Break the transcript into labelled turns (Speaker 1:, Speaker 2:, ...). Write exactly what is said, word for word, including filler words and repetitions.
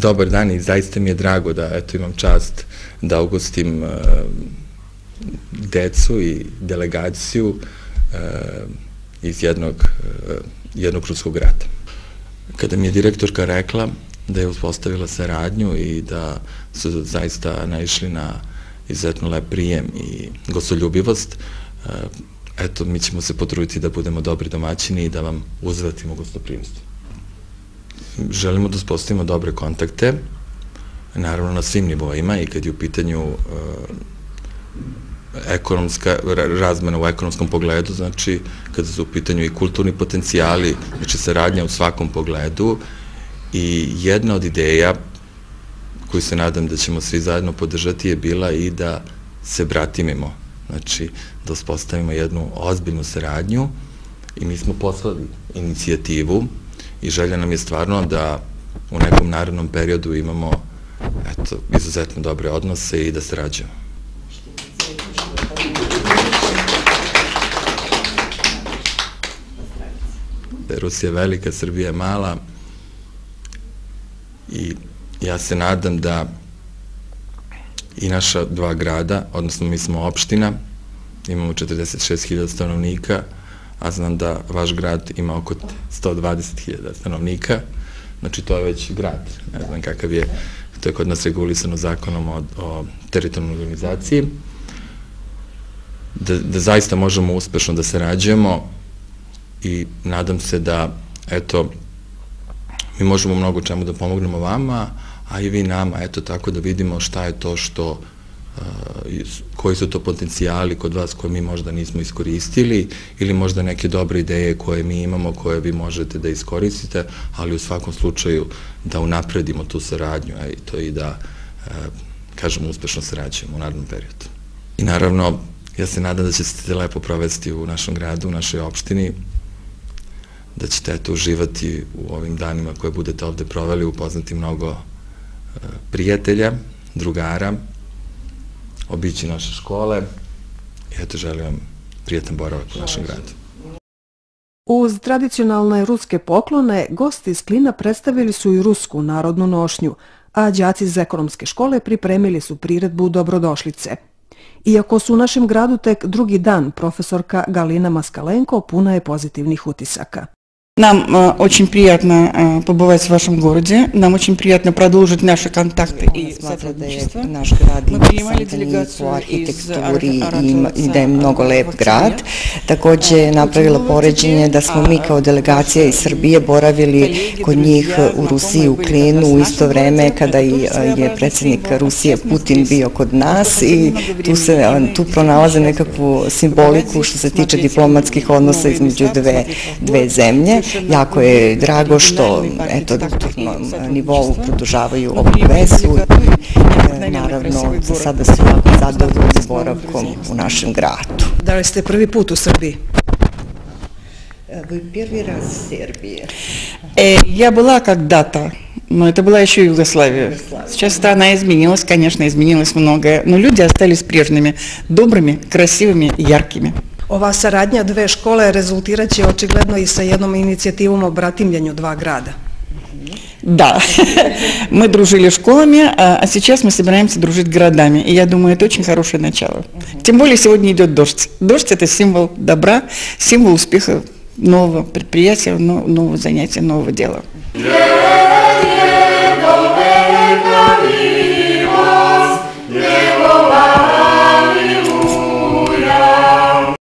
Speaker 1: Dobar dan i zaista mi je drago da eto, imam čast da ugostim uh, decu i delegaciju uh, iz jednog, uh, jednog ruskog grada. Kada mi je direktorka rekla da je uspostavila saradnju i da su zaista naišli na izuzetno lep prijem i gostoljubivost, uh, eto, mi ćemo se potruditi da budemo dobri domaćini i da vam uzvratimo gostoprimstvo. Želimo da uspostavimo dobre kontakte, naravno na svim nivoima i kad je u pitanju ekonomska, razmena u ekonomskom pogledu, znači kada su u pitanju i kulturni potencijali, znači saradnja u svakom pogledu i jedna od ideja koju se nadam da ćemo svi zajedno podržati je bila i da se bratimimo, znači da uspostavimo jednu ozbiljnu saradnju i mi smo poslali inicijativu i želja nam je stvarno da u nekom narednom periodu imamo eto, izuzetno dobre odnose i da sarađujemo. Rusija je velika, Srbija je mala i ja se nadam da i naša dva grada, odnosno mi smo opština, imamo četrdeset šest hiljada stanovnika, a znam da vaš grad ima oko sto dvadeset hiljada stanovnika, znači to je već grad, ne znam kakav je, to je kod nas regulisano zakonom o, o teritorijalnoj organizaciji, da, da zaista možemo uspešno da sarađujemo i nadam se da, eto, mi možemo mnogo čemu da pomognemo vama, a i vi nama, eto tako da vidimo šta je to što, koji su to potencijali kod vas koje mi možda nismo iskoristili ili možda neke dobre ideje koje mi imamo, koje vi možete da iskoristite, ali u svakom slučaju da unapredimo tu saradnju i to i da, kažemo, uspešno sarađujemo u narednom periodu. I naravno, ja se nadam da ćete se lepo provesti u našem gradu, u našoj opštini, da ćete eto uživati u ovim danima koje budete ovde proveli, upoznati mnogo prijatelja, drugara, obići naše škole i eto želim vam prijatan boravak u našem gradu.
Speaker 2: Uz tradicionalne ruske poklone, gosti iz Klina predstavili su i rusku narodnu nošnju, a đaci iz ekonomske škole pripremili su priredbu dobrodošlice. Iako su u našem gradu tek drugi dan, profesorka Galina Maskalenko puna je pozitivnih utisaka.
Speaker 3: Нам э, очень приятно э, побывать в вашем городе, нам очень приятно продолжить наши контакты и сотрудничество. Мы принимали делегацию из
Speaker 4: arhitekturi i da je mnogo lep grad. Takođe napravila poređenje da smo mi kao delegacija iz Srbije boravili kod njih u Rusiji, u Klinu, u isto vreme kada je predsjednik Rusije Putin bio kod nas i tu se tu pronalaze nekakvu simboliku što se tiče diplomatskih odnosa između dve, dve zemlje. Jako je drago što eto, na kulturnom nivou produžavaju ovu vezu i naravno za sada su jako zadovoljni boravkom u našem gradu.
Speaker 2: Da li ste prvi put u Srbiji?
Speaker 4: Вы первый раз в Сербии?
Speaker 3: Я была когда-то, но это была еще Югославия. Сейчас страна изменилась, конечно, изменилось многое, но люди остались прежними, добрыми, красивыми, яркими.
Speaker 2: Ova saradnja dve škole rezultirat će očigledno i sa jednom inicijativom o bratimljenju dva grada.
Speaker 3: Да, мы дружили школами, а сейчас мы собираемся дружить городами. И я думаю, это очень хорошее начало. Тем более сегодня идет дождь. Дождь – это символ добра, символ успеха нового предприятия, нового занятия, нового дела.